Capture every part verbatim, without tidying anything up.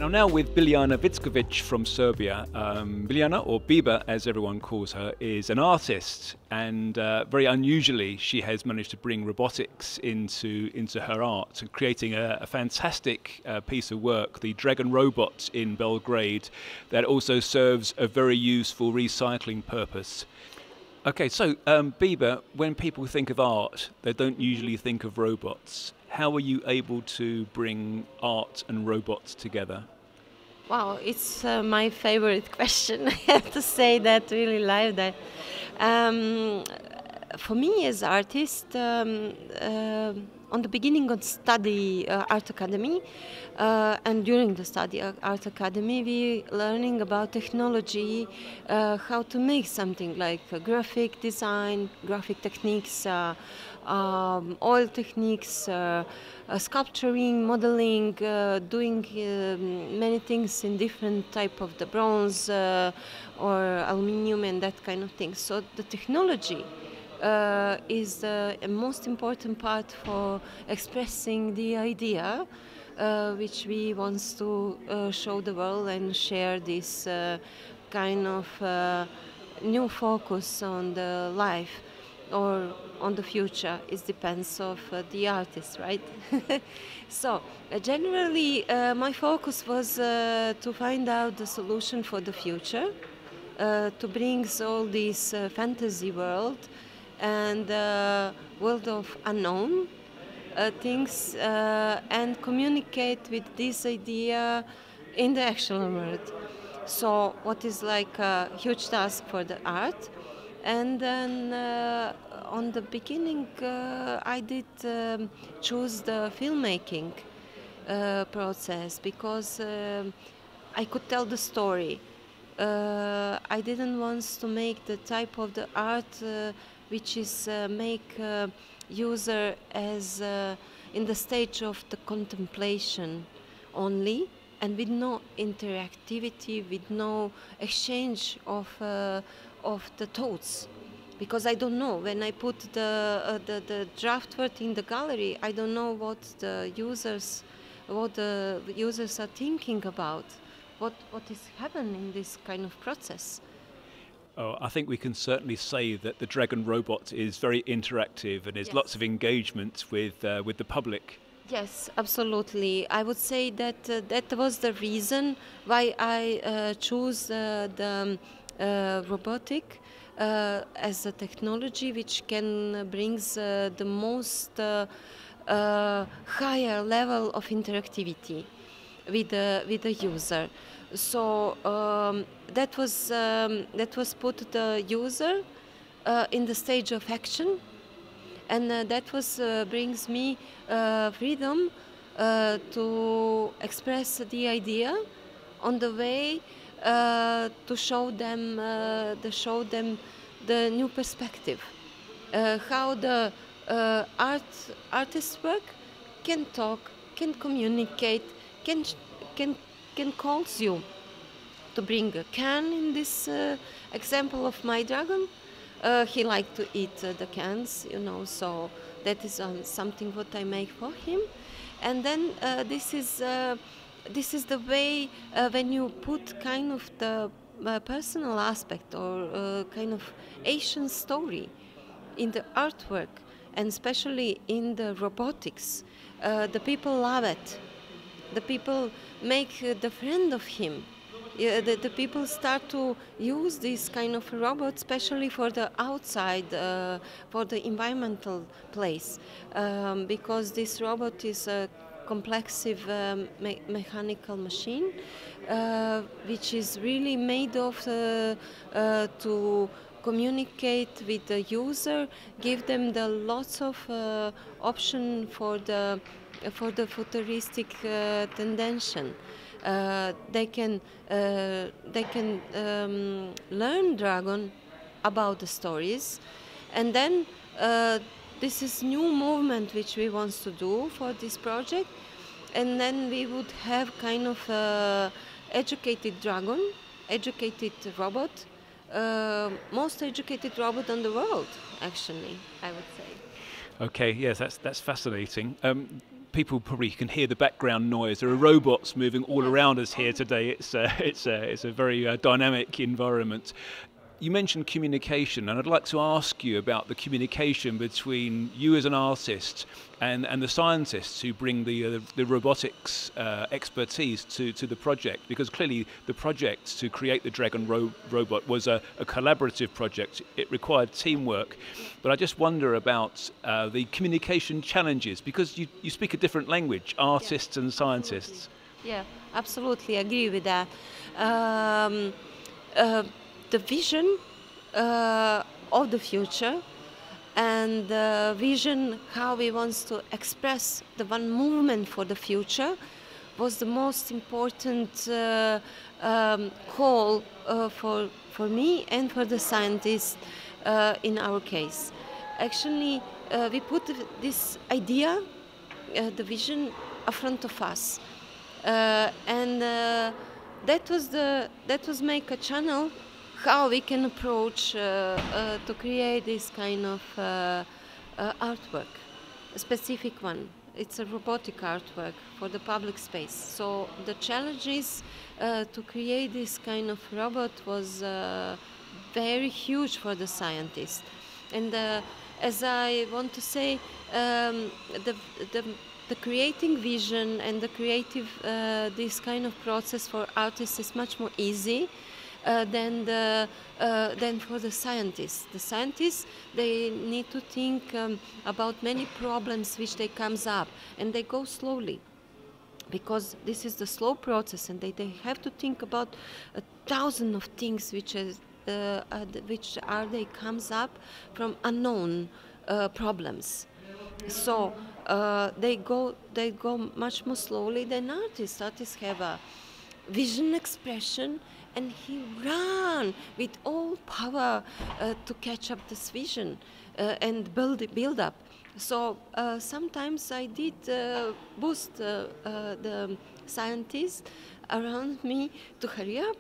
I'm now with Biljana Vickovic from Serbia. Um, Biljana, or Biba as everyone calls her, is an artist, and uh, very unusually she has managed to bring robotics into, into her art, creating a, a fantastic uh, piece of work, the Dragon Robot in Belgrade, that also serves a very useful recycling purpose. Okay, so um, Biba, when people think of art, they don't usually think of robots. How are you able to bring art and robots together? Wow, it's uh, my favorite question. I have to say that, really like that. Um, for me as artist, um, uh, on the beginning of study uh, art academy, uh, and during the study uh, art academy, we learning about technology, uh, how to make something like uh, graphic design, graphic techniques, uh, um, oil techniques, uh, uh, sculpturing, modeling, uh, doing um, many things in different type of the bronze uh, or aluminium and that kind of thing. So the technology uh, is the most important part for expressing the idea uh, which we want to uh, show the world and share this uh, kind of uh, new focus on the life or on the future. It depends of uh, the artist, right? So uh, generally uh, my focus was uh, to find out the solution for the future, uh, to bring all this uh, fantasy world and uh, world of unknown uh, things uh, and communicate with this idea in the actual world. So what is like a huge task for the art. And then uh, on the beginning uh, I did um, choose the filmmaking uh, process because um I could tell the story. Uh, I didn't want to make the type of the art uh, which is uh, make uh, user as uh, in the stage of the contemplation only, and with no interactivity, with no exchange of uh, of the thoughts. Because I don't know, when I put the, uh, the the draft work in the gallery, I don't know what the users what the users are thinking about, what what is happening in this kind of process. Oh, I think we can certainly say that the Dragon Robot is very interactive and there's Yes. lots of engagement with uh, with the public. Yes, absolutely. I would say that uh, that was the reason why I uh, choose uh, the um, uh, robotic uh, as a technology which can uh, brings uh, the most uh, uh, higher level of interactivity with the with the user. So um, that was um, that was put the user uh, in the stage of action, and uh, that was uh, brings me uh, freedom uh, to express the idea on the way uh, to show them uh, to show them the new perspective, uh, how the uh, art artist's work can talk, can communicate, can can can calls you to bring a can in this uh, example of my dragon. Uh, he liked to eat uh, the cans, you know, so that is um, something what I make for him. And then uh, this is uh, this is the way uh, when you put kind of the uh, personal aspect or uh, kind of Asian story in the artwork, and especially in the robotics, uh, the people love it. The people make uh, the friend of him. Yeah, the, the people start to use this kind of robot, especially for the outside, uh, for the environmental place, um, because this robot is a complex um, me mechanical machine, uh, which is really made of uh, uh, to communicate with the user, give them the lots of uh, option for the for the futuristic uh, tendency. Uh, they can uh, they can um, learn Dragon about the stories, and then uh, this is new movement which we want to do for this project, and then we would have kind of uh, educated dragon, educated robot, uh, most educated robot in the world, actually, I would say. Okay, yes, that's that's fascinating. Um, people probably can hear the background noise. There are robots moving all around us here today. It's a, it's a, it's a very uh, dynamic environment. You mentioned communication, and I'd like to ask you about the communication between you as an artist and, and the scientists who bring the, uh, the robotics uh, expertise to, to the project, because clearly the project to create the Dragon ro robot was a, a collaborative project. It required teamwork, but I just wonder about uh, the communication challenges, because you, you speak a different language, artists yeah, and scientists. Absolutely. Yeah, absolutely agree with that. Um, uh, the vision uh, of the future and the vision how we want to express the one movement for the future was the most important uh, um, call uh, for, for me and for the scientists uh, in our case. Actually, uh, we put this idea, uh, the vision, in front of us, uh, and uh, that was the that was make a channel how we can approach uh, uh, to create this kind of uh, uh, artwork, a specific one. It's a robotic artwork for the public space. So the challenge is uh, to create this kind of robot was uh, very huge for the scientists. And uh, as I want to say, um, the, the, the creating vision and the creative, uh, this kind of process for artists is much more easy Uh, than, the, uh, than for the scientists. The scientists, they need to think um, about many problems which they comes up, and they go slowly, because this is the slow process, and they, they have to think about a thousand of things which is, uh, uh, which are they comes up from unknown uh, problems. So uh, they go they go much more slowly than artists. Artists have a vision expression, and he ran with all power uh, to catch up this vision uh, and build it, build up. So uh, sometimes I did uh, boost uh, uh, the scientists around me to hurry up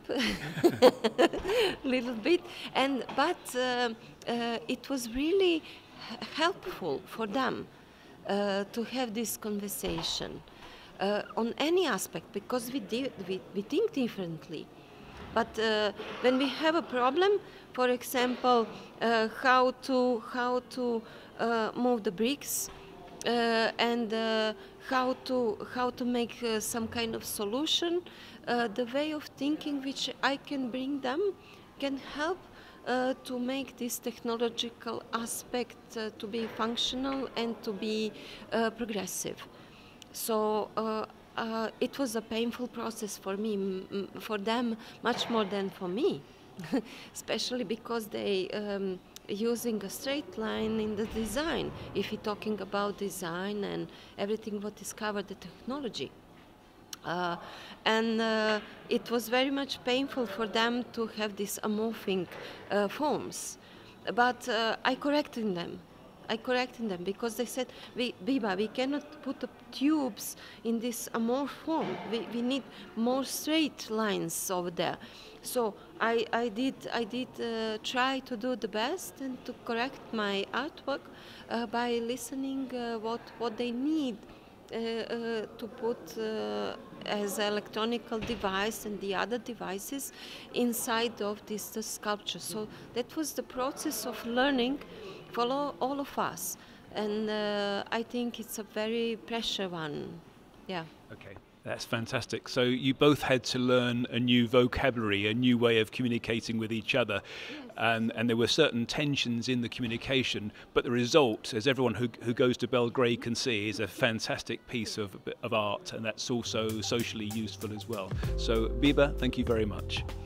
a little bit, and but uh, uh, it was really helpful for them uh, to have this conversation uh, on any aspect, because we, we, we think differently. But uh, when we have a problem, for example, uh, how to how to uh, move the bricks uh, and uh, how to how to make uh, some kind of solution, uh, the way of thinking which I can bring them can help uh, to make this technological aspect uh, to be functional and to be uh, progressive. So. Uh, Uh, it was a painful process for me, m for them, much more than for me, especially because they um, using a straight line in the design. If you're talking about design and everything what is covered the technology, uh, and uh, it was very much painful for them to have these amorphing uh, forms, but uh, I corrected them. I corrected them because they said, we, Biba, we cannot put the tubes in this amorph form. We, we need more straight lines over there. So I, I did, I did uh, try to do the best and to correct my artwork uh, by listening uh, what, what they need uh, uh, to put uh, as an electronical device and the other devices inside of this the sculpture. So that was the process of learning for all of us, and uh, I think it's a very pressure one. Yeah. Okay, that's fantastic. So you both had to learn a new vocabulary, a new way of communicating with each other, yes. and, and there were certain tensions in the communication, but the result, as everyone who, who goes to Belgrade can see, is a fantastic piece of, of art, and that's also socially useful as well. So Biba, thank you very much.